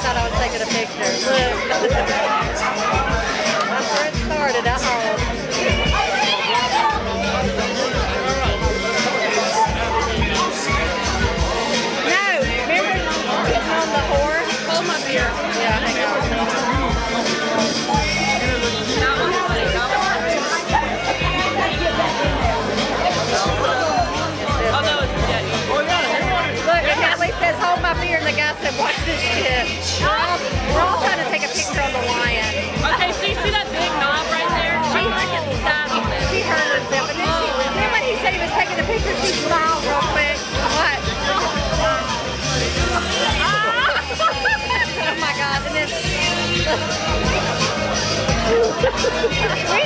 thought I was taking a picture. Look. That's where it started at home. No, remember getting on the horse? Hold my beer. Yeah, hang on. Look, and Natalie says, hold my beer, and the guy said, watch this shit. We're all trying to take a picture of the lion. Okay, so you see that big knob right there? She freaking sat on it. She hurt herself, and then when he said he was taking a picture, she smiled real quick. What? Oh my God, and then...